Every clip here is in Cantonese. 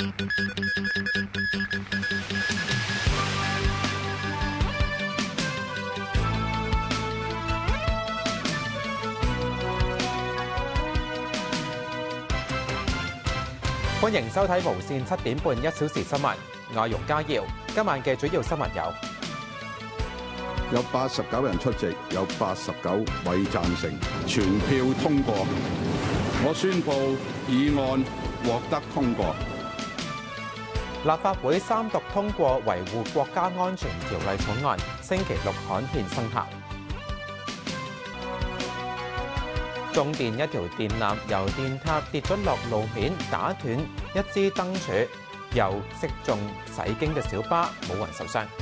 歡迎收睇無線7點半1小時新聞，我係容家耀。今晚嘅主要新聞有89人出席，有89位贊成，全票通過。我宣布議案獲得通過。 立法會三讀通過維護國家安全條例草案，星期六刊憲生效。中電一條電纜由電塔跌咗落路面，打斷一支燈柱，又擊中駛經嘅小巴，冇人受傷。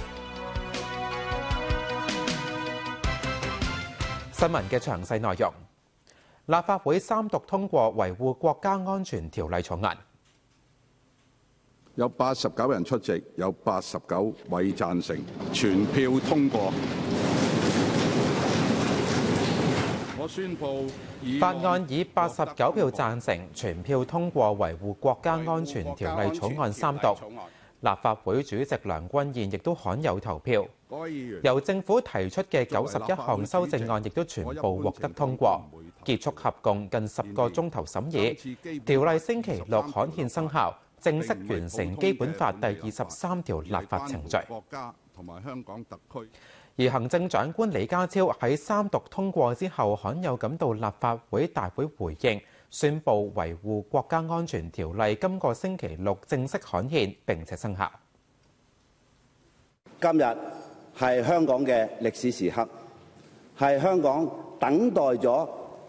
新聞嘅詳細內容，立法會三讀通過維護國家安全條例草案。 有89人出席，有89位贊成，全票通過。我宣布法案以89票贊成，全票通過維護國家安全條例草案三讀。立法會主席梁君彥亦都罕有投票。由政府提出嘅91項修正案亦都全部獲得通過，結束合共近10個鐘頭審議。條例星期六刊憲生效，正式完成基本法第23條立法程序。而行政長官李家超喺三讀通過之後，罕有感到立法會大會回應，宣布維護國家安全條例今個星期六正式刊憲並且生效。 今日係香港嘅歷史時刻，係香港等待咗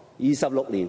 26年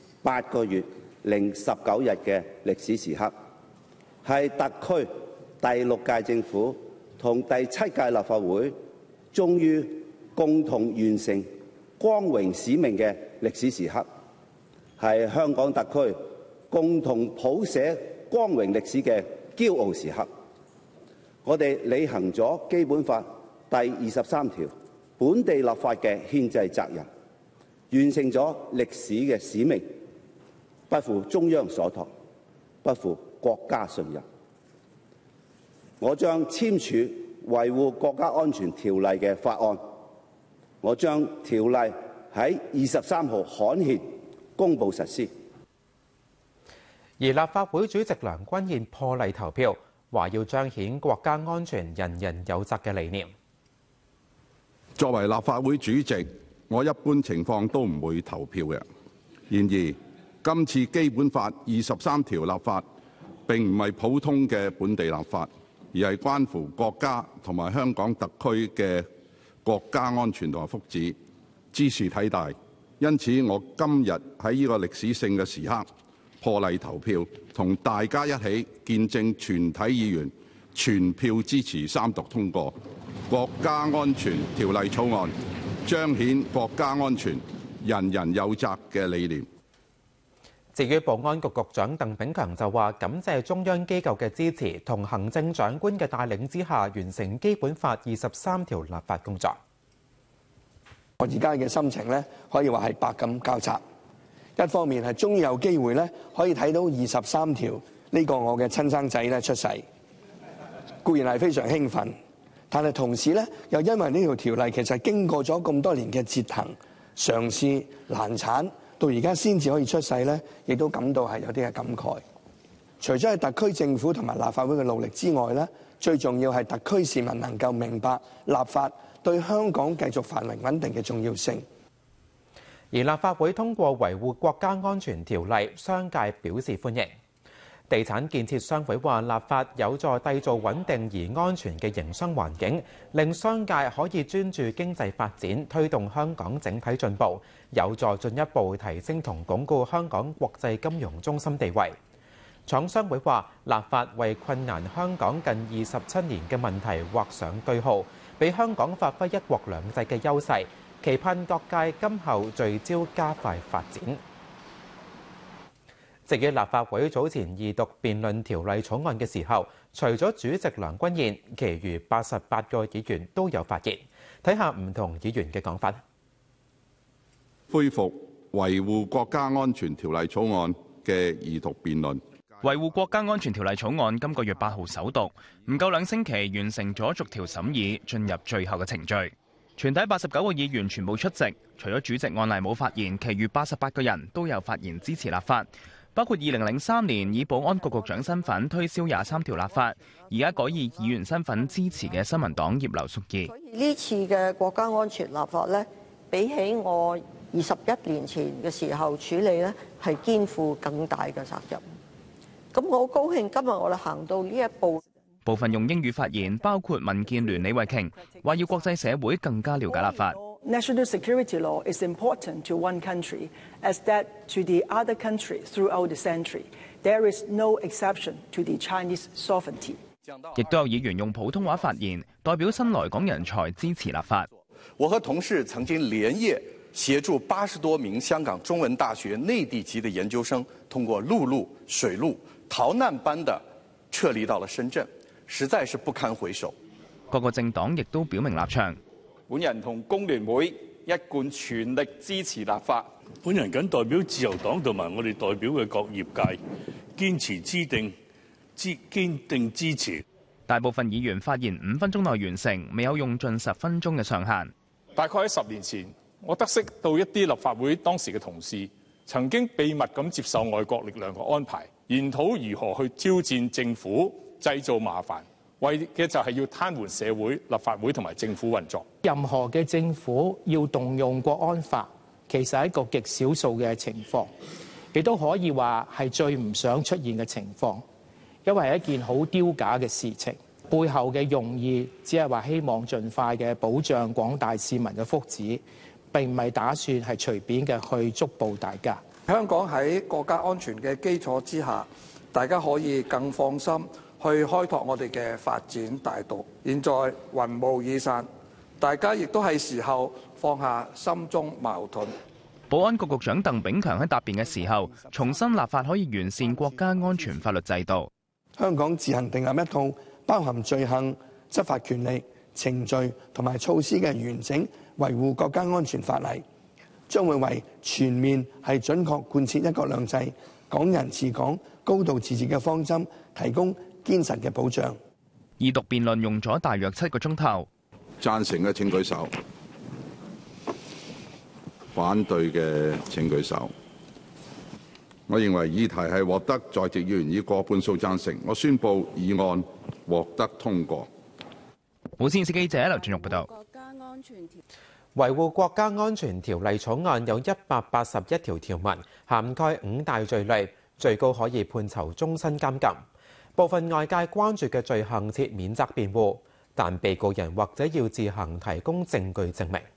8個月零19日嘅歷史時刻，係特區第6屆政府同第7屆立法會終於共同完成光榮使命嘅歷史時刻，係香港特區共同譜寫光榮歷史嘅驕傲時刻。我哋履行咗基本法第23條本地立法嘅憲制責任，完成咗歷史嘅使命，不負中央所託，不負國家信任。我將簽署維護國家安全條例嘅法案，我將條例喺23號刊憲公布實施。 而立法會主席梁君彥破例投票，話要彰顯國家安全人人有責嘅理念。 作為立法會主席，我一般情況都唔會投票嘅。然而，今次基本法23條立法並唔係普通嘅本地立法，而係關乎國家同埋香港特區嘅國家安全同埋福祉，茲事體大。因此，我今日喺呢個歷史性嘅時刻破例投票，同大家一起見證全體議員全票支持三讀通過國家安全條例草案，彰顯國家安全人人有責嘅理念。 至於保安局局長鄧炳強就話感謝中央機構嘅支持，同行政長官嘅帶領之下，完成基本法23條立法工作。 我而家嘅心情咧，可以話係百感交集。一方面係終於有機會咧，可以睇到23條呢個我嘅親生仔咧出世，固然係非常興奮，但係同時咧，又因為呢條條例其實經過咗咁多年嘅折騰、嘗試、難產，到而家先至可以出世咧，亦都感到係有啲嘅感慨。除咗係特區政府同埋立法會嘅努力之外咧，最重要係特區市民能夠明白立法對香港繼續繁榮穩定嘅重要性。 而立法會通過維護國家安全條例，商界表示歡迎。地產建設商會話，立法有助締造穩定而安全嘅營商環境，令商界可以專注經濟發展，推動香港整體進步，有助進一步提升同鞏固香港國際金融中心地位。廠商會話，立法為困難香港近27年嘅問題畫上句號，俾香港發揮一國兩制嘅優勢，期盼各界今後聚焦加快發展。至於立法會早前二讀辯論條例草案嘅時候，除咗主席梁君彥，其餘88個議員都有發言。睇下唔同議員嘅講法。 恢復維護國家安全條例草案嘅二讀辯論。 維護國家安全條例草案今個月8號首讀，唔夠2星期完成咗逐條審議，進入最後嘅程序。全體89個議員全部出席，除咗主席按捺冇發言，其餘88個人都有發言支持立法。包括2003年以保安局局長身份推銷23條立法，而家改以議員身份支持嘅新民黨葉劉淑儀。 呢次嘅國家安全立法呢，比起我21年前嘅時候處理呢，係肩負更大嘅責任。咁我好高興今日我哋行到呢一步。 部分用英語發言，包括民建聯李慧瓊，話要國際社會更加了解立法。 National security law is important to one country, as that to the other country throughout the century. There is no exception to the Chinese sovereignty. 亦都有議員用普通話發言，代表新來港人才支持立法。 我和同事曾經連夜協助80多名香港中文大學內地籍的研究生，通過陸路、水路逃難般的撤離到了深圳，實在是不堪回首。 各個政黨亦都表明立場。 本人同工聯會一貫全力支持立法。 本人謹代表自由黨同埋我哋代表嘅各業界，堅定支持。 大部分議員發言5分鐘內完成，未有用盡10分鐘嘅上限。 大概喺10年前，我得悉到一啲立法會當時嘅同事曾經秘密咁接受外國力量嘅安排，研討如何去挑戰政府，製造麻煩。為嘅就係要癱瘓社會、立法會同埋政府運作。 任何嘅政府要動用國安法，其實係一個極少數嘅情況，亦都可以話係最唔想出現嘅情況，因為係一件好丟架嘅事情。背後嘅用意只係話希望盡快嘅保障廣大市民嘅福祉，並唔係打算係隨便嘅去捉捕大家。 香港喺國家安全嘅基礎之下，大家可以更放心去開拓我哋嘅發展大道。現在雲霧已散，大家亦都係時候放下心中矛盾。 保安局局長鄧炳強喺答辯嘅時候，重申立法可以完善國家安全法律制度。 香港自行訂立一套包含罪行、執法權力、程序同埋措施嘅完整維護國家安全法例，將會為全面係準確貫徹一國兩制、港人治港、高度自治嘅方針提供堅實嘅保障。 二讀辯論用咗大約7個鐘頭。 贊成嘅請舉手，反對嘅請舉手。我認為議題係獲得在席議員以過半數贊成，我宣布議案獲得通過。 無線視記者劉俊玉報道。 維護國家安全條例草案有181條條文，涵蓋5大罪類，最高可以判囚終身監禁。部分外界關注嘅罪行設免責辯護，但被告人或者要自行提供證據證明。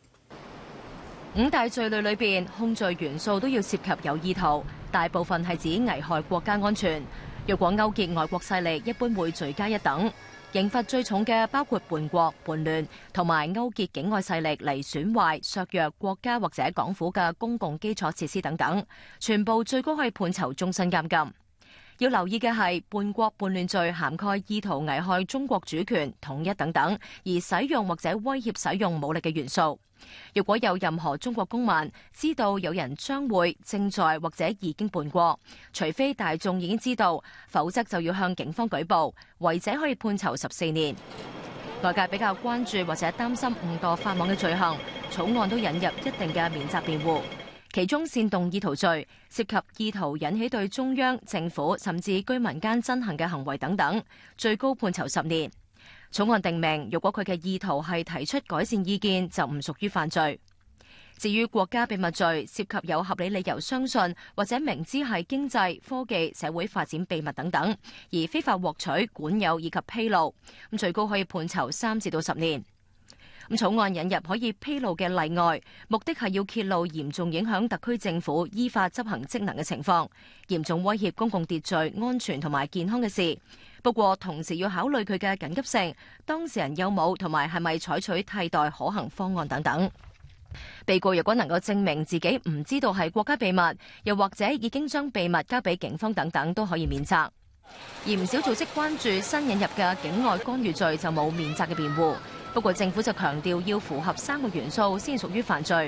5大罪類裏邊，控罪元素都要涉及有意圖，大部分係指危害國家安全。若果勾結外國勢力，一般會罪加一等。刑罰最重嘅包括叛國、叛亂同埋勾結境外勢力嚟損壞、削弱國家或者港府嘅公共基礎設施等等，全部最高可以判囚終身監禁。要留意嘅係，叛國叛亂罪涵蓋意圖危害中國主權、統一等等，而使用或者威脅使用武力嘅元素。如果有任何中國公民知道有人將會、正在或者已經叛國，除非大眾已經知道，否則就要向警方舉報，違者可以判囚14年。外界比較關注或者擔心誤墮法網嘅罪行，草案都引入一定嘅免責辯護。其中煽動意圖罪涉及意圖引起對中央、政府甚至居民間憎恨嘅行為等等，最高判囚10年。草案定明，如果佢嘅意圖係提出改善意見，就唔屬於犯罪。至於國家秘密罪，涉及有合理理由相信或者明知係經濟、科技、社會發展秘密等等，而非法獲取、管有以及披露，咁最高可以判囚3至到10年。草案引入可以披露嘅例外，目的係要揭露嚴重影響特區政府依法執行職能嘅情況，嚴重威脅公共秩序、安全同埋健康嘅事。不過同時要考慮佢嘅緊急性、當事人有冇同埋係咪採取替代可行方案等等。被告如果能夠證明自己唔知道係國家秘密，又或者已經將秘密交俾警方等等，都可以免責。而唔少組織關注新引入嘅境外干預罪就冇免責嘅辯護。不過政府就強調要符合3個元素先屬於犯罪，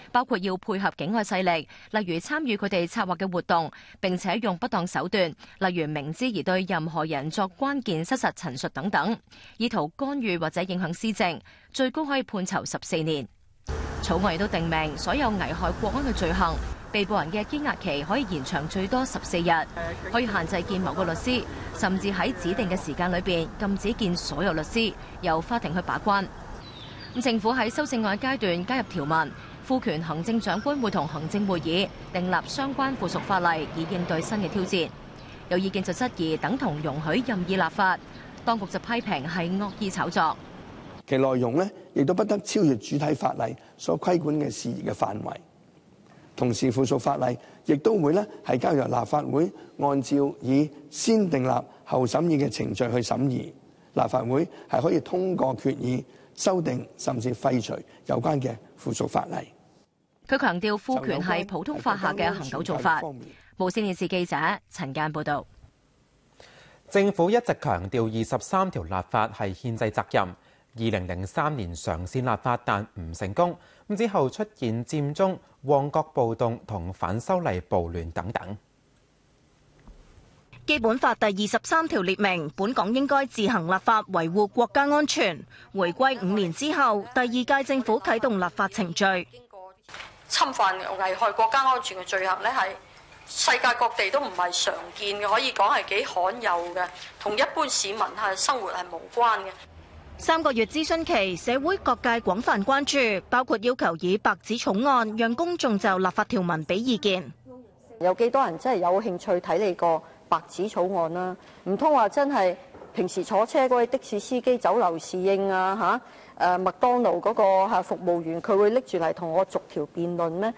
包括要配合境外勢力，例如參與佢哋策劃嘅活動，並且用不當手段，例如明知而對任何人作關鍵失實陳述等等，意圖干預或者影響施政，最高可以判囚14年。草案亦都定明，所有危害國安嘅罪行，被捕人嘅羈押期可以延長最多14日，可以限制見某個律師，甚至喺指定嘅時間裏邊禁止見所有律師，由法庭去把關。政府喺修正案階段加入條文，賦權行政長官會同行政會議訂立相關附屬法例，以應對新嘅挑戰。有意見就質疑等同容許任意立法，當局就批評係惡意炒作。 其內容呢，亦都不得超越主體法例所規管嘅事宜嘅範圍。同時，附屬法例亦都會呢係交由立法會按照以先訂立後審議嘅程序去審議。立法會係可以通過決議修訂甚至廢除有關嘅附屬法例。 佢強調賦權係普通法下嘅恒久做法。無線電視記者陳間報導。 政府一直強調23條立法係憲制責任。2003年嘗試立法但唔成功，之後出現佔中、旺角暴動同反修例暴亂等等。 基本法第23條列明，本港應該自行立法維護國家安全。回歸5年之後，第2屆政府啟動立法程序。 侵犯危害國家安全嘅罪行呢，係世界各地都唔係常見嘅，可以講係幾罕有嘅，同一般市民係生活係無關嘅。 3個月諮詢期，社會各界廣泛關注，包括要求以白紙草案，讓公眾就立法條文俾意見。 有幾多人真係有興趣睇你個白紙草案啦？唔通話真係平時坐車嗰位的士司機酒樓侍應啊麥當勞嗰個服務員，佢會拎住嚟同我逐條辯論咩？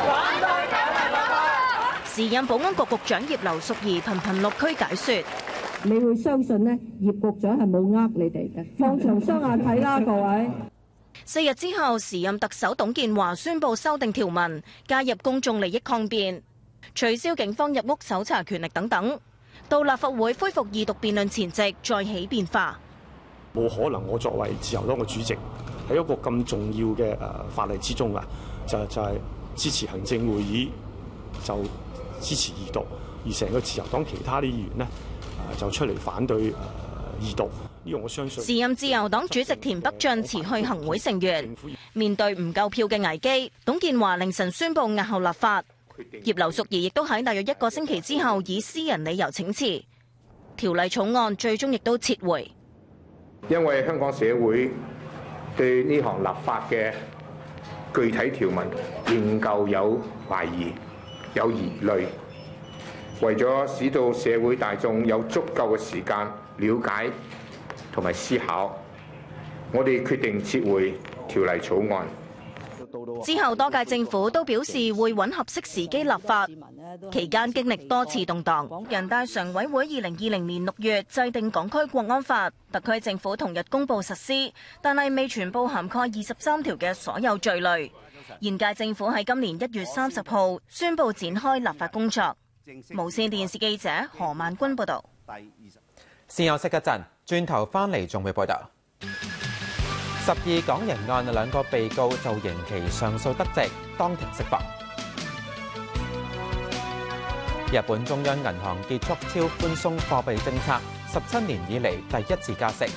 時任保安局局長葉劉淑儀頻頻落區解說。 你會相信呢？葉局長係冇呃你哋嘅，放長雙眼睇啦，各位。 4日之後，時任特首董建華宣布修訂條文，加入公眾利益抗辯，取消警方入屋搜查權力等等。到立法會恢復二讀辯論前夕，再起變化。 冇可能，我作為自由黨嘅主席，喺一個咁重要嘅法例之中啊，就係支持行政會議就支持二讀，而成個自由黨其他啲議員呢，就出嚟反對二讀，呢個我相信。 時任自由黨主席田北俊辭去行會成員，面對唔夠票嘅危機，董建華凌晨宣布押後立法。葉劉淑儀亦都喺大約1個星期之後以私人理由請辭，條例草案最終亦都撤回。 因為香港社會對呢項立法嘅具體條文仍舊有懷疑、有疑慮。為咗使到社會大眾有足夠嘅時間了解同埋思考，我哋決定撤回條例草案。 之後多屆政府都表示會揾合適時機立法，期間經歷多次動盪。人大常委會2020年6月制定港區國安法，特區政府同日公布實施，但係未全部涵蓋23條嘅所有罪類。現屆政府喺今年1月30號宣布展開立法工作。無線電視記者何萬君報導。 先休息一陣，轉頭翻嚟仲會報導。12港人案2個被告就刑期上訴得直，當庭釋放。日本中央銀行結束超寬鬆貨幣政策，17年以嚟第一次加息。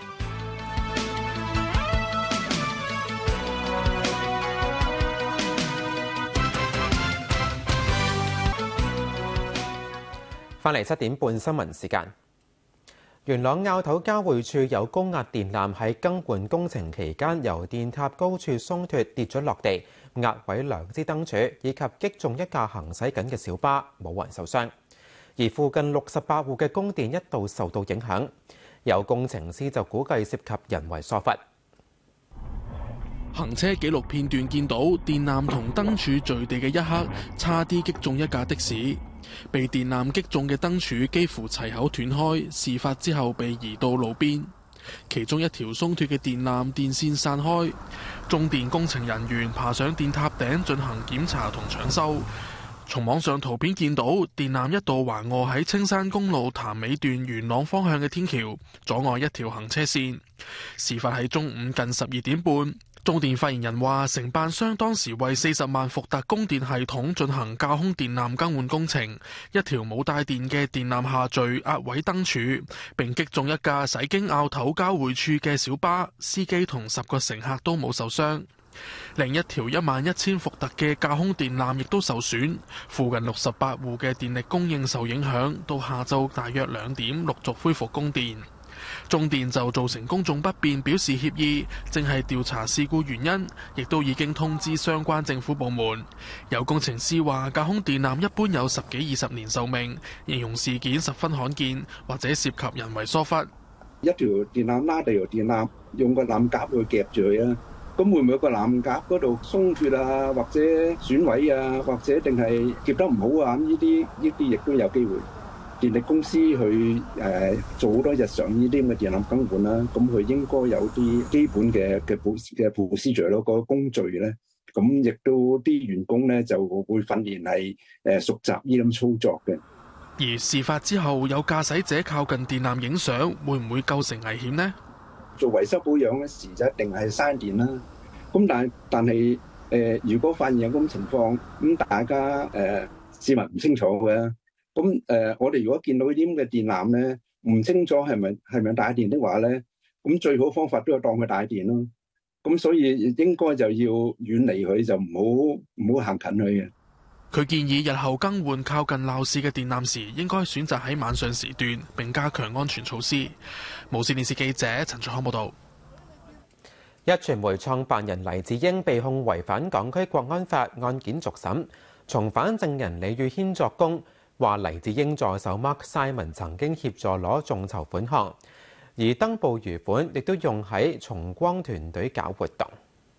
翻嚟7點半新聞時間，元朗凹頭交匯處有高壓電纜喺更換工程期間由電塔高處鬆脱跌咗落地，壓毀2支燈柱，以及擊中一架行駛緊嘅小巴，冇人受傷。而附近68戶嘅供電一度受到影響，有工程師就估計涉及人為疏忽。 行車記錄片段見到電纜同燈柱墜地嘅一刻，差啲擊中一架的士。被電纜擊中嘅燈柱幾乎齊口斷開，事發之後被移到路邊。其中一條鬆脱嘅電纜電線散開，中電工程人員爬上電塔頂進行檢查同搶修。從網上圖片見到電纜一度橫臥喺青山公路潭尾段元朗方向嘅天橋，阻礙一條行車線。事發喺中午近12點半。 中電發言人話，承辦商當時為40萬伏特供電系統進行架空電纜更換工程，一條冇帶電嘅電纜下墜壓毀燈柱，並擊中一架駛經坳頭交匯處嘅小巴，司機同10個乘客都冇受傷。另一條11000伏特嘅架空電纜亦都受損，附近68戶嘅電力供應受影響，到下晝大約2點陸續恢復供電。中電就造成公眾不便表示歉意，正係調查事故原因，亦都已經通知相關政府部門。有工程師話，架空電纜一般有10幾20年壽命，形容事件十分罕見，或者涉及人為疏忽。 一條電纜拉第二條電纜，用個纜夾去夾住佢啊！咁會唔會個纜夾嗰度鬆脱啊，或者損毀啊，或者定係夾得唔好啊？呢啲亦都有機會。電力公司去做好多日常呢啲咁嘅電纜更換啦，咁佢應該有啲基本嘅procedure咯，個工序咧，咁亦都啲員工咧就會訓練係熟習呢咁操作嘅。 而事發之後，有駕駛者靠近電纜影相，會唔會構成危險呢？ 做維修保養嗰時就一定係嘥電啦。咁但係如果發現有咁情況，咁大家市民唔清楚嘅。咁我哋如果見到呢啲咁嘅電纜咧，唔清楚係咪帶電的話咧，咁最好方法都係當佢帶電咯。咁所以應該就要遠離佢，就唔好行近佢嘅。 佢建議日後更換靠近鬧市嘅電纜時，應該選擇喺晚上時段，並加強安全措施。無線電視記者陳卓康報道。 壹傳媒創辦人黎智英被控違反港區國安法案件續審，重返證人李宇軒作供。話黎智英助手 Mark Simon 曾經協助攞眾籌款項，而登報餘款亦都用喺重光團隊搞活動。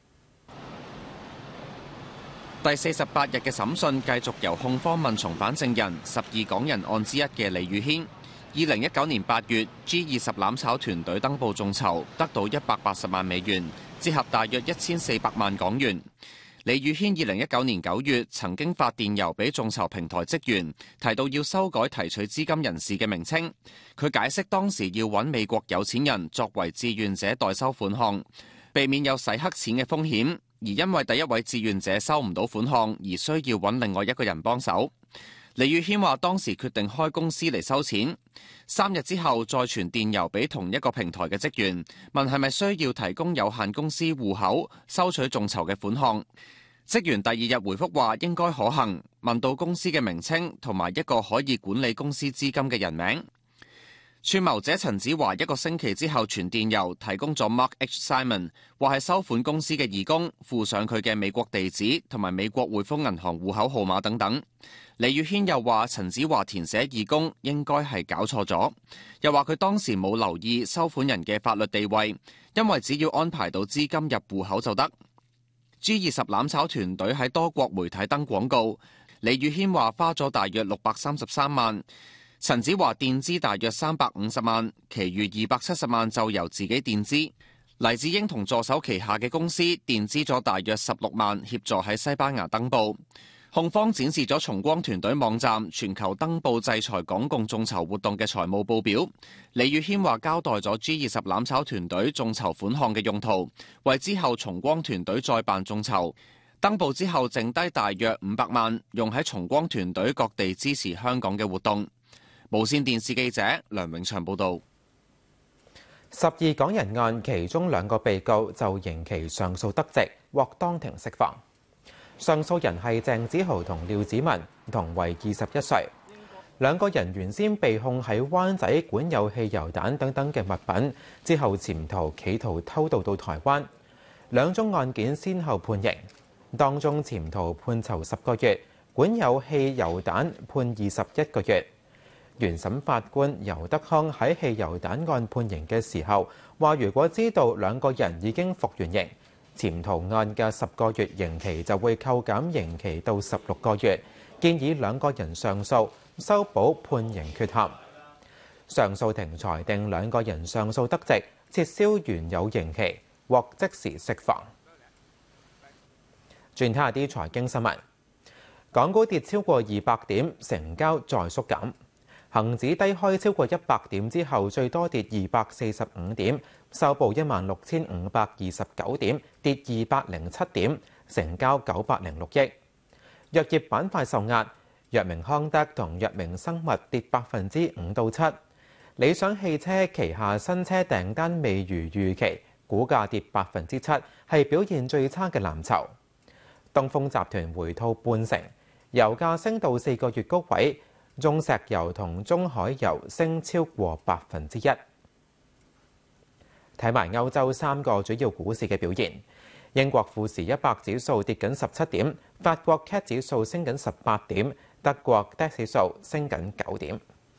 第48日嘅審訊繼續由控方問重返證人12港人案之一嘅李宇軒。2019年8月 G20 攬炒團隊登報眾籌，得到180萬美元，折合大約1400萬港元。李宇軒2019年9月曾經發電郵俾眾籌平台職員，提到要修改提取資金人士嘅名稱。佢解釋當時要揾美國有錢人作為志願者代收款項，避免有洗黑錢嘅風險。而因為第一位志願者收唔到款項，而需要揾另外一個人幫手。李宇軒話當時決定開公司嚟收錢，3日之後再傳電郵俾同一個平台嘅職員，問係咪需要提供有限公司戶口收取眾籌嘅款項。職員第2日回覆話應該可行，問到公司嘅名稱同埋一個可以管理公司資金嘅人名。串謀者陳子華1個星期之後傳電郵提供咗 Mark H. Simon， 話係收款公司嘅義工，附上佢嘅美國地址同埋美國匯豐銀行戶口號碼等等。李宇軒又話陳子華填寫義工應該係搞錯咗，又話佢當時冇留意收款人嘅法律地位，因為只要安排到資金入戶口就得。G20 攬炒團隊喺多國媒體登廣告，李宇軒話花咗大約633萬，陳子華墊資大約350萬，其餘270萬就由自己墊資。黎智英同助手旗下嘅公司墊資咗大約16萬，協助喺西班牙登報。控方展示咗重光團隊網站全球登報制裁港共眾籌活動嘅財務報表。李宇軒話交代咗 G20 攬炒團隊眾籌款項嘅用途，為之後重光團隊再辦眾籌。登報之後剩低大約500萬，用喺重光團隊各地支持香港嘅活動。無線電視記者梁永祥報導。 12港人案其中2個被告就刑期上訴得直，獲當庭釋放。上訴人係鄭子豪同廖子文，同為21歲。2個人原先被控喺灣仔管有汽油彈等等嘅物品，之後潛逃企圖偷渡到台灣。2宗案件先後判刑，當中潛逃判囚10個月，管有汽油彈判21個月。原審法官尤德康喺汽油彈案判刑嘅時候話，如果知道2個人已經服完刑，潛逃案嘅10個月刑期就會扣減刑期到16個月，建議2個人上訴，修補判刑缺陷。上訴庭裁定2個人上訴得直，撤銷原有刑期，獲即時釋放。轉睇下啲財經新聞，港股跌超過200點，成交再縮減。 恒指低開超過100點之後，最多跌245點，收報16,529點，跌207點，成交906億。藥業板塊受壓，藥明康德同藥明生物跌5%到7%。理想汽車旗下新車訂單未如預期，股價跌7%，係表現最差嘅藍籌。東風集團回吐半成，油價升到4個月高位。中石油同中海油升超過1%。睇埋歐洲3個主要股市嘅表現，英國富時100指數跌緊17點，法國 CAC 指數升緊18點，德國 DAX 指數升緊9點。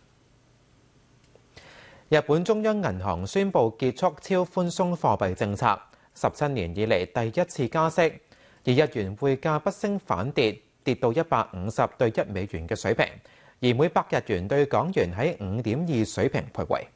日本中央銀行宣布結束超寬鬆貨幣政策，17年以嚟第一次加息，而日元匯價不升反跌，跌到150對1美元嘅水平。而每100日元對港元喺5.2水平徘徊。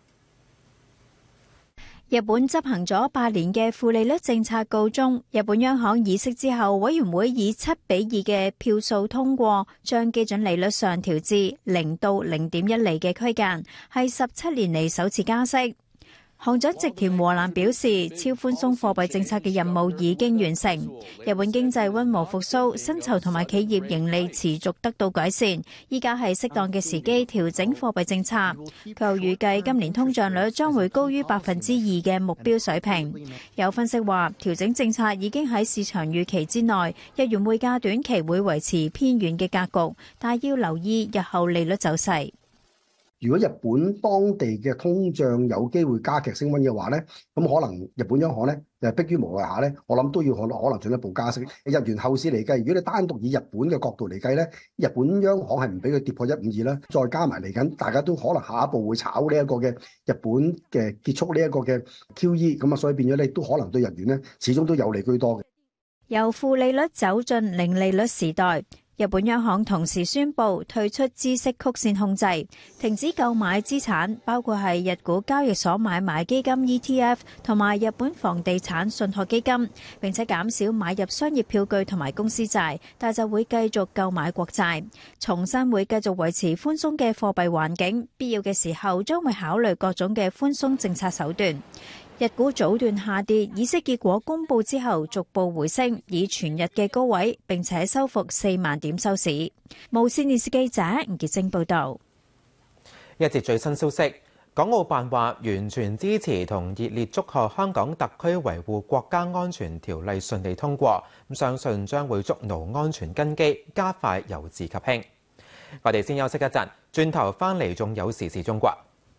日本執行咗8年嘅負利率政策告終，日本央行議息之後，委員會以7-2嘅票數通過，將基準利率上調至0到0.1厘嘅區間，係17年嚟首次加息。行長植田和男表示，超寬鬆貨幣政策嘅任務已經完成，日本經濟溫和復甦，薪酬同埋企業盈利持續得到改善，依家係適當嘅時機調整貨幣政策。佢又預計今年通脹率將會高於2%嘅目標水平。有分析話，調整政策已經喺市場預期之內，日元匯價短期會維持偏軟嘅格局，但係要留意日後利率走勢。 如果日本當地嘅通脹有機會加劇升溫嘅話咧，咁可能日本央行咧就迫於無奈下咧，我諗都要可能進一步加息。日元後市嚟計，如果你單獨以日本嘅角度嚟計咧，日本央行係唔俾佢跌破152啦，再加埋嚟緊，大家都可能下一步會炒呢一個嘅日本嘅結束呢一個嘅 QE， 咁啊，所以變咗咧都可能對日元咧始終都有利居多嘅。 由負利率走進零利率時代。日本央行同時宣布退出孳息曲線控制，停止購買資產，包括係日股交易所買賣基金 ETF 同埋日本房地產信託基金，並且減少買入商業票據同埋公司債，但就會繼續購買國債。重申會繼續維持寬鬆嘅貨幣環境，必要嘅時候將會考慮各種嘅寬鬆政策手段。日股早段下跌，議息結果公佈之後逐步回升，以全日嘅高位並且收復4萬點收市。無線電視記者吳潔晶報導。 一節最新消息，港澳辦話完全支持同熱烈祝賀香港特區維護國家安全條例順利通過，相信將會築牢安全根基，加快由治及興。我哋先休息一陣，轉頭返嚟仲有時事中國。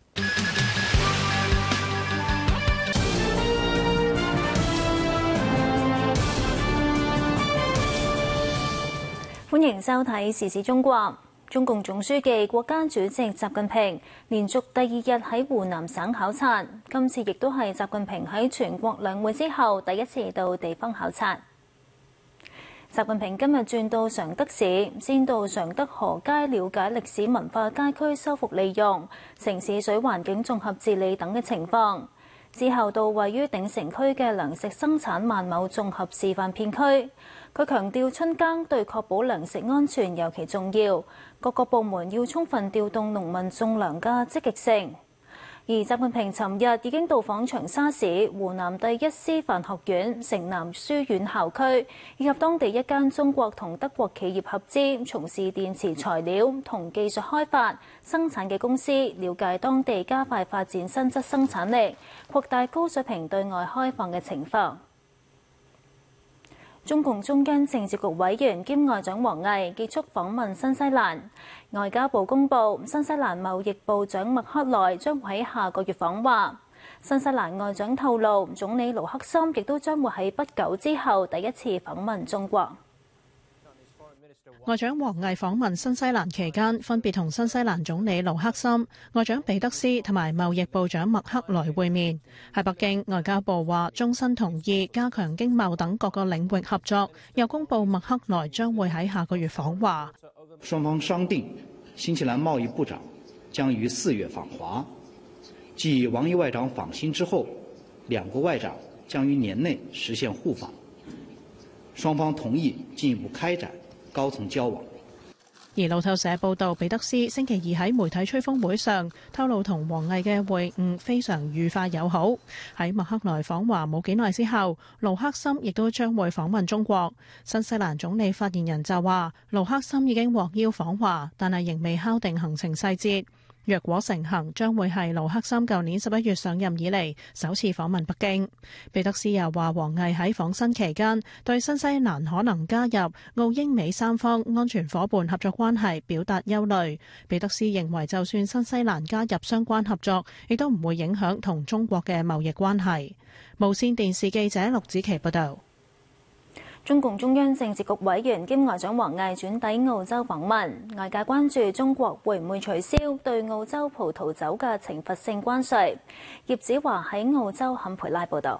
歡迎收睇時事中國。中共總書記、國家主席習近平連續第2日喺湖南省考察，今次亦都係習近平喺全國兩會之後第一次到地方考察。習近平今日轉到常德市，先到常德河街了解歷史文化街區修復利用、城市水環境綜合治理等嘅情況，之後到位於鼎城區嘅糧食生產萬畝綜合示範片區。佢強調春耕對確保糧食安全尤其重要，各個部門要充分調動農民種糧嘅積極性。而習近平尋日已經到訪長沙市湖南第一師範學院城南書院校區，以及當地一間中國同德國企業合資從事電池材料同技術開發生產嘅公司，了解當地加快發展新質生產力、擴大高水平對外開放嘅情況。中共中央政治局委員兼外長王毅結束訪問新西蘭。外交部公布，新西蘭貿易部長麥克萊將會喺下個月訪華。新西蘭外長透露，總理盧克森亦都將會喺不久之後第一次訪問中國。 外長王毅訪問新西蘭期間，分別同新西蘭總理盧克森、外長彼得斯同埋貿易部長麥克萊會面。喺北京，外交部話終身同意加強經貿等各個領域合作，又公布麥克萊將會喺下個月訪華。 雙方商定，新西蘭貿易部長將於4月訪華。繼王毅外長訪新之後，兩國外長將於年內實現互訪。雙方同意進一步開展高層交往。 而路透社報道，彼得斯星期二喺媒體吹風會上透露，同王毅嘅會晤非常愉快友好。喺默克萊訪華冇幾耐之後，盧克森亦都將會訪問中國。新西蘭總理發言人就話，盧克森已經獲邀訪華，但係仍未敲定行程細節。若果成行，將會係盧克森舊年11月上任以嚟首次訪問北京。彼得斯又話，王毅喺訪新期間對新西蘭可能加入澳英美三方安全夥伴合作關係表達憂慮。彼得斯認為，就算新西蘭加入相關合作，亦都唔會影響同中國嘅貿易關係。無線電視記者陸子琪報道。 中共中央政治局委員兼外長王毅轉抵澳洲訪問，外界關注中國會唔會取消對澳洲葡萄酒嘅懲罰性關稅。葉子華喺澳洲坎培拉報道。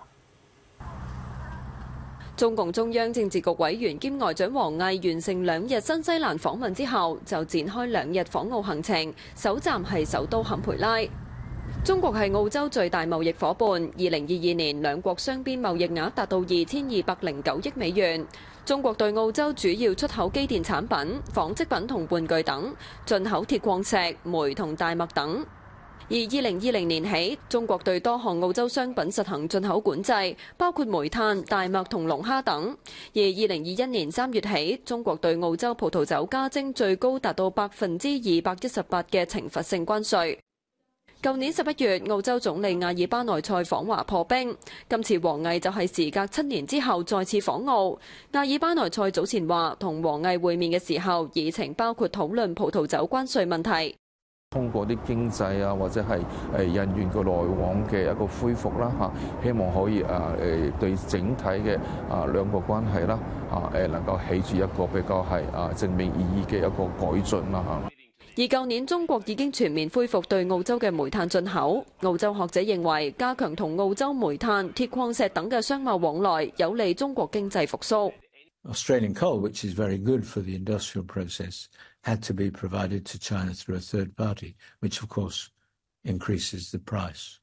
中共中央政治局委員兼外長王毅完成2日新西蘭訪問之後，就展開2日訪澳行程，首站係首都坎培拉。中國係澳洲最大貿易伙伴，2022年兩國雙邊貿易額達到2209億美元。中國對澳洲主要出口機電產品、紡織品同玩具等，進口鐵礦石、煤同大麥等。而2020年起，中國對多項澳洲商品實行進口管制，包括煤炭、大麥同龍蝦等。而2021年3月起，中國對澳洲葡萄酒加徵最高達到218%嘅懲罰性關稅。舊年11月，澳洲總理阿爾巴內塞訪華破冰，今次王毅就係時隔7年之後再次訪澳。阿爾巴內塞早前話，同王毅會面嘅時候，議程包括討論葡萄酒關稅問題。 通過啲經濟啊，或者係人員嘅來往嘅一個恢復啦嚇，希望可以對整體嘅兩國關係啦能夠起住一個比較係正面意義嘅一個改進啦嚇。 而舊年中國已經全面恢復對澳洲嘅煤炭進口。澳洲學者認為，加強同澳洲煤炭、鐵礦石等嘅商貿往來，有利中國經濟復甦。 Australian coal, which is very good for the industrial process, had to be provided to China through a third party, which of course increases the price.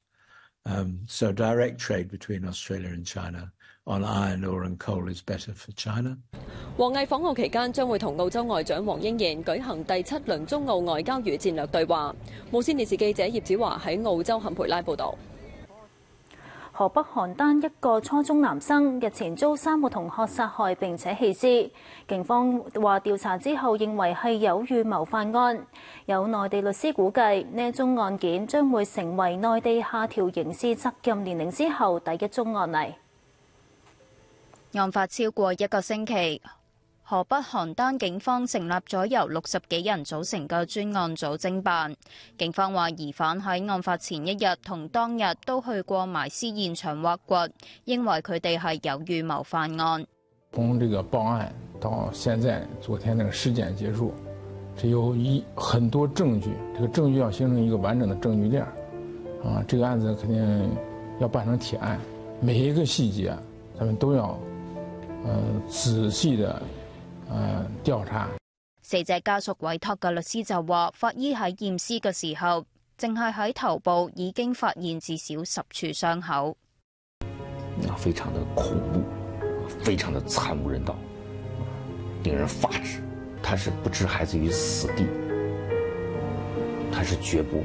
So direct trade between Australia and China on iron ore and coal is better for China. 王毅訪澳期間將會同澳洲外長黃英賢舉行第7輪中澳外交與戰略對話。無線電視記者葉子華喺澳洲坎培拉報導。 河北邯鄲一個初中男生日前遭3個同學殺害並且棄屍，警方話調查之後認為係有預謀犯案。有內地律師估計，呢宗案件將會成為內地下調刑事責任年齡之後第一宗案例。 案發超過1個星期，河北邯鄲警方成立咗由60幾人組成嘅專案組偵辦。警方話疑犯喺案發前1日同當日都去過埋屍現場挖掘，認為佢哋係有預謀犯案。 從這個報案到現在，昨天那個屍檢結束，是有很多證據，這個證據要形成一個完整的證據鏈。這個案子肯定要辦成鐵案，每一個細節咱們都要仔細的調查。 死者家屬委託嘅律師就話，法醫喺驗屍嘅時候，淨係喺頭部已經發現至少10處傷口。 非常的恐怖，非常的慘無人道，令人髮指。他是不置孩子於死地，他是絕不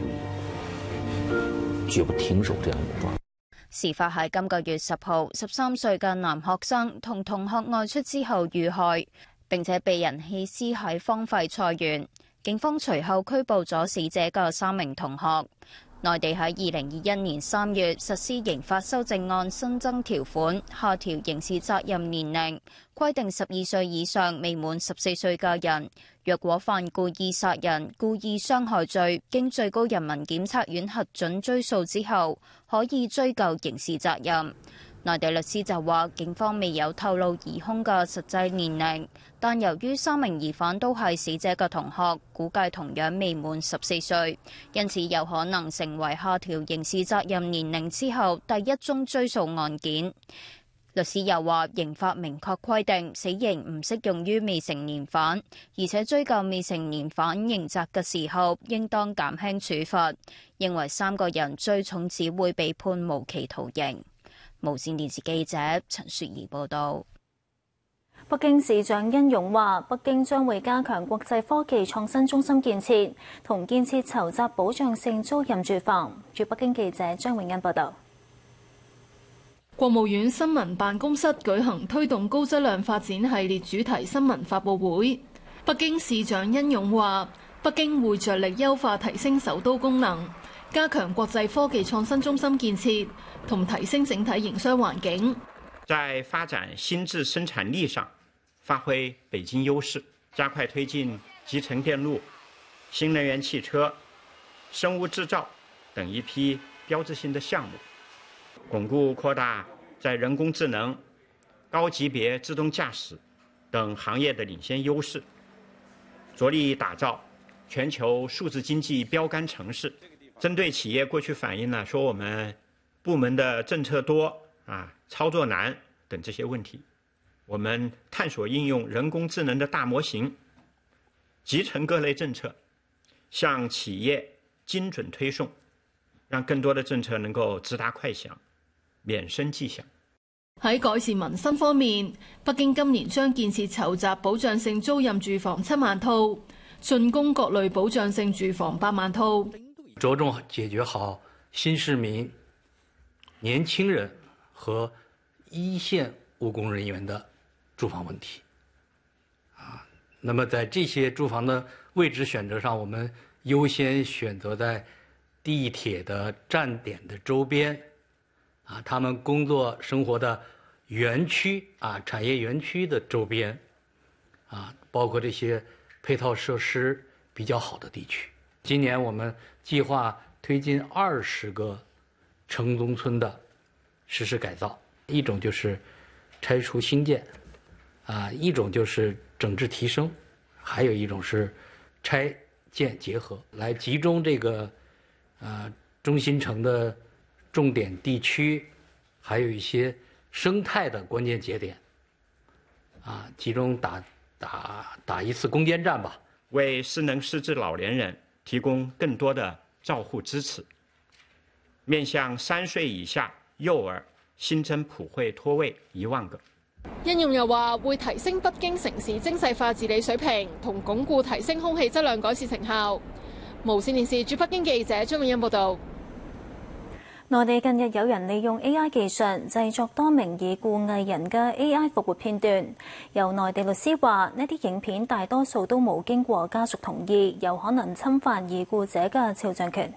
停手這樣武裝。 事發喺今個月10號，13歲嘅男學生同同學外出之後遇害，並且被人棄屍喺荒廢菜園。警方隨後拘捕咗死者嘅3名同學。內地喺2021年3月實施刑法修正案，新增條款，下調刑事責任年齡，規定12歲以上未滿14歲嘅人，若果犯故意殺人、故意傷害罪，經最高人民檢察院核准追訴之後，可以追究刑事責任。內地律師就話，警方未有透露疑兇嘅實際年齡，但由於3名疑犯都係死者嘅同學，估計同樣未滿14歲，因此有可能成為下調刑事責任年齡之後第一宗追訴案件。律師又話，刑法明確規定死刑唔適用於未成年犯，而且追究未成年犯刑責嘅時候，應當減輕處罰，認為3個人最重只會被判無期徒刑。無線電視記者陳雪兒報道。 北京市長殷勇話：北京將會加強國際科技創新中心建設，同建設籌集保障性租賃住房。駐北京記者張永欣報導。 國務院新聞辦公室舉行推動高質量發展系列主題新聞發佈會。北京市長殷勇話：北京會着力優化提升首都功能，加強國際科技創新中心建設，同提升整體營商環境。 在發展新質生產力上發揮北京優勢，加快推進集成電路、新能源汽車、生物製造等一批標誌性的項目，鞏固擴大在人工智能、高級別自動駕駛等行業的領先優勢，着力打造全球數字經濟標杆城市。針對企業過去反映呢，說我們部門的政策多操作難等這些問題，我們探索應用人工智能的大模型，集成各類政策，向企業精準推送，讓更多的政策能夠直達快響，免生跡象。 喺改善民生方面，北京今年將建設籌集保障性租賃住房7萬套，竣工各類保障性住房8萬套， 着重解決好新市民、年輕人和一線務工人員的住房問題，那麼在這些住房的位置選擇上，我們優先選擇在地鐵的站點的周邊，他們工作生活的園區產業園區的周邊，包括這些配套設施比較好的地區。今年我們計劃推進20個城中村的實施改造，一種就是拆除新建，一種就是整治提升，還有一種是拆建結合，來集中這個中心城的重點地區，還有一些生態的關鍵節點，集中打一次攻堅戰吧， 為失能失智老年人提供更多的照護支持，面向3歲以下幼兒新增普惠托位1萬個。 殷勇又話會提升北京城市精細化治理水平，同鞏固提升空氣質量改善成效。無線電視駐北京記者張永欣報道。 內地近日有人利用 AI 技術製作多名已故藝人嘅 AI 復活片段。有內地律師話，呢啲影片大多數都冇經過家屬同意，有可能侵犯已故者嘅肖像權。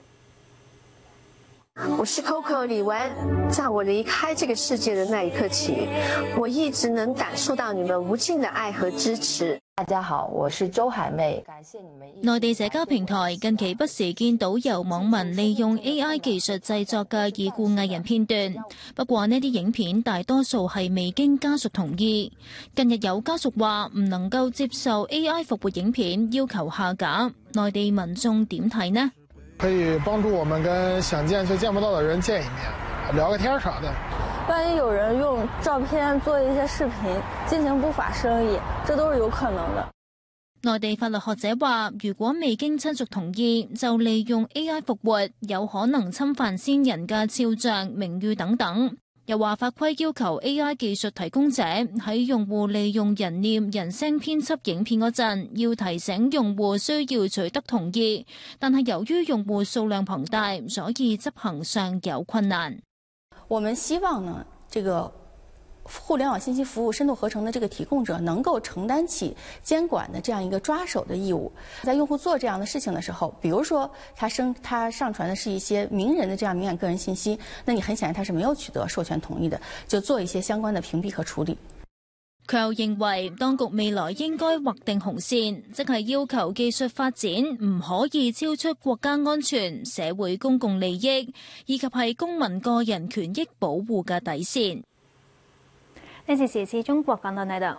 我是 Coco 李玟，在我離開這個世界的那一刻起，我一直能感受到你們無盡的愛和支持。 大家好，我是周海媚，感謝你們。 內地社交平台近期不時見到有網民利用 AI 技術製作嘅已故藝人片段，不過呢啲影片大多數係未經家屬同意。近日有家屬話唔能夠接受 AI 復活影片，要求下架。內地民眾點睇呢？ 可以幫助我們跟想見卻見不到的人見一面，聊個天啥的。 萬一有人用照片做一些視頻進行不法生意，這都是有可能的。 內地法律學者話，如果未經親屬同意就利用 AI 復活，有可能侵犯先人嘅肖像、名譽等等。又話法規要求 AI 技術提供者喺用戶利用人臉、人聲編輯影片嗰陣，要提醒用戶需要取得同意，但係由於用戶數量龐大，所以執行上有困難。 我們希望呢，這個互聯網信息服務深度合成的這個提供者能夠承擔起監管的這樣一個抓手的義務。在用戶做這樣的事情的時候，比如說他上傳的是一些名人的這樣敏感個人信息，那你很顯然他是沒有取得授權同意的，就做一些相關的屏蔽和處理。 佢又認為當局未來應該劃定紅線，即係要求技術發展唔可以超出國家安全、社會公共利益，以及係公民個人權益保護嘅底線。呢次時事中國講到呢度。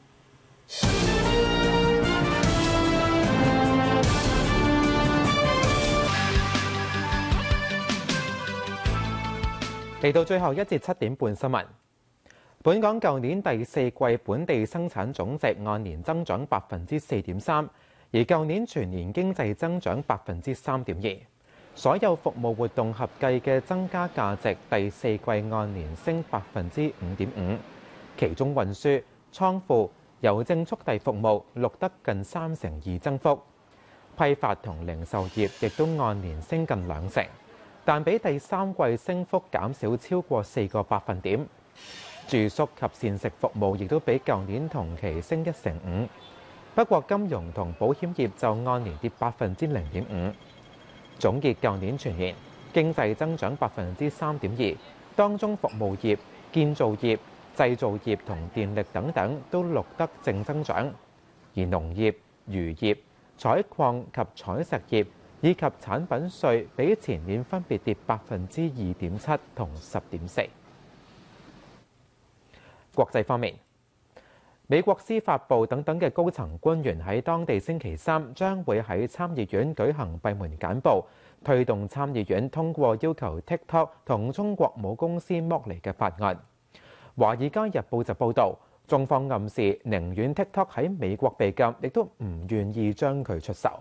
嚟到最後一節7點半新聞。本港舊年第4季本地生產總值按年增長4.3%，而舊年全年經濟增長3.2%。所有服務活動合計嘅增加價值第4季按年升5.5%，其中運輸、倉庫、 郵政速遞服務錄得近2%增幅，批發同零售業亦都按年升近2%，但比第三季升幅減少超過4個百分點。住宿及膳食服務亦都比舊年同期升1.5%，不過金融同保險業就按年跌0.5%。總結舊年全年經濟增長3.2%，當中服務業、建造業、製造業同電力等等都錄得正增長，而農業、漁業、採礦及採石業以及產品稅比前年分別跌2.7%同10.4%。國際方面，美國司法部等等嘅高層官員喺當地星期三將會喺參議院舉行閉門簡報，推動參議院通過要求 TikTok 同中國母公司剝離嘅法案。華爾街日報就報導，中方暗示寧願 TikTok 喺美國被禁，亦都唔願意將佢出售。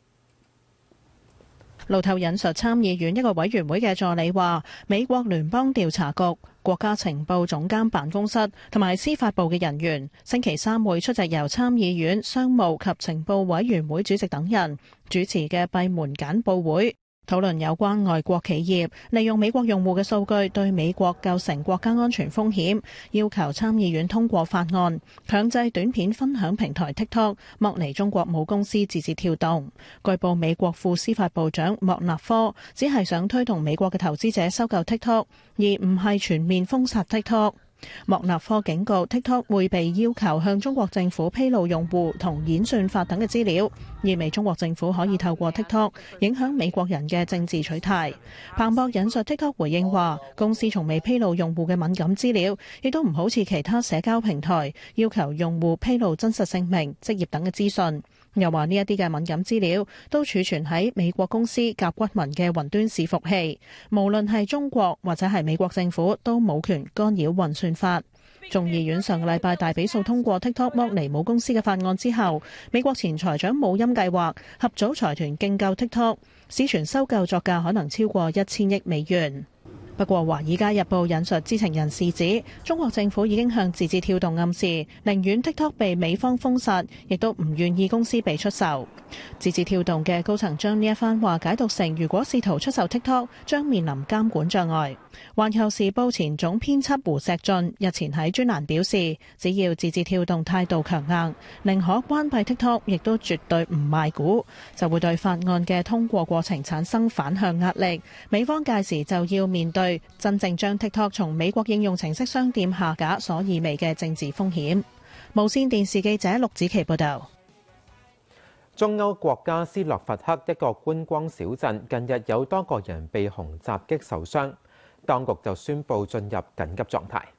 路透引述參議院一個委員會嘅助理話，美國聯邦調查局、國家情報總監辦公室同埋司法部嘅人員星期三會出席由參議院商務及情報委員會主席等人主持嘅閉門簡報會，討論有關外國企業利用美國用戶嘅數據對美國構成國家安全風險，要求參議院通過法案，強制短片分享平台 TikTok 剝離中國母公司字節跳動。據報美國副司法部長莫納科只係想推動美國嘅投資者收購 TikTok， 而唔係全面封殺 TikTok。莫納科警告 TikTok 會被要求向中國政府披露用戶同演算法等嘅資料，意味中國政府可以透過 TikTok 影響美國人嘅政治取態。彭博引述 TikTok 回應話，公司從未披露用戶嘅敏感資料，亦都唔好似其他社交平台要求用戶披露真實姓名、職業等嘅資訊。又話呢一啲嘅敏感資料都儲存喺美國公司甲骨文嘅雲端伺服器，無論係中國或者係美國政府都冇權干擾運算法。眾議院上個禮拜大比數通過 TikTok 剝離母公司嘅法案之後，美國前財長姆欽計劃合組財團競購 TikTok， 市傳收購作價可能超過1000億美元。不過，《華爾街日報》引述知情人士指，中國政府已經向字節跳動暗示，寧願 TikTok 被美方封殺，亦都唔願意公司被出售。字節跳動嘅高層將呢一番話解讀成，如果試圖出售 TikTok， 將面臨監管障礙。環球時報前總編輯胡錫進日前喺專欄表示，只要字節跳動態度強硬，寧可關閉 TikTok， 亦都絕對唔賣股，就會對法案嘅通過過程產生反向壓力。美方屆時就要面對真正將 TikTok 從美國應用程式商店下架所意味嘅政治風險。無線電視記者陸子琪報道。 中歐國家斯洛伐克一個觀光小鎮近日有多個人被熊襲擊受傷，當局就宣布進入緊急狀態。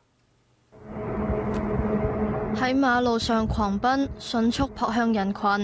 喺馬路上狂奔，迅速撲向人群。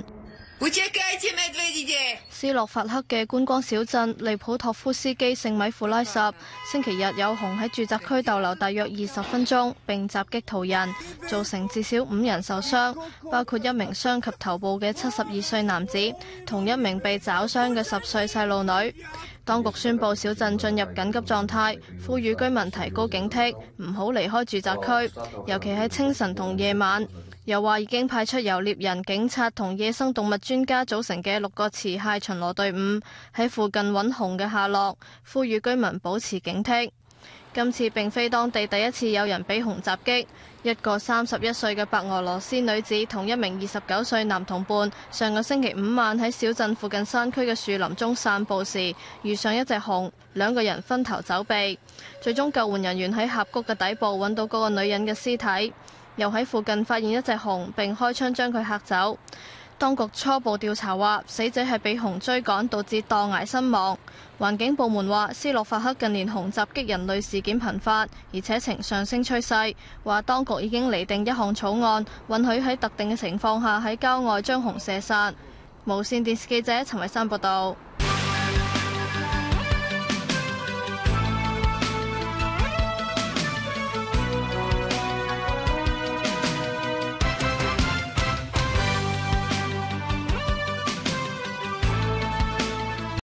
斯洛伐克嘅觀光小鎮利普托夫斯基聖米庫拉什星期日有熊喺住宅區逗留大約20分鐘，並襲擊途人，造成至少5人受傷，包括一名傷及頭部嘅72歲男子，同一名被抓傷嘅10歲細路女。當局宣布小鎮進入緊急狀態，呼籲居民提高警惕，唔好離開住宅區，尤其喺清晨同夜晚。又話已經派出由獵人、警察同野生動物專家組成嘅6個持械巡邏隊伍喺附近揾熊嘅下落，呼籲居民保持警惕。今次並非當地第一次有人被熊襲擊，一個31歲嘅白俄羅斯女子同一名29歲男同伴上個星期5晚喺小鎮附近山區嘅樹林中散步時遇上一隻熊，2個人分頭走避，最終救援人員喺峽谷嘅底部揾到嗰個女人嘅屍體。又喺附近發現一隻熊，並開槍將佢嚇走。當局初步調查話，死者係被熊追趕導致墮崖身亡。環境部門話，斯洛伐克近年熊襲擊人類事件頻發，而且呈上升趨勢。話當局已經釐定一項草案，允許喺特定嘅情況下喺郊外將熊射殺。無線電視記者陳慧珊報道。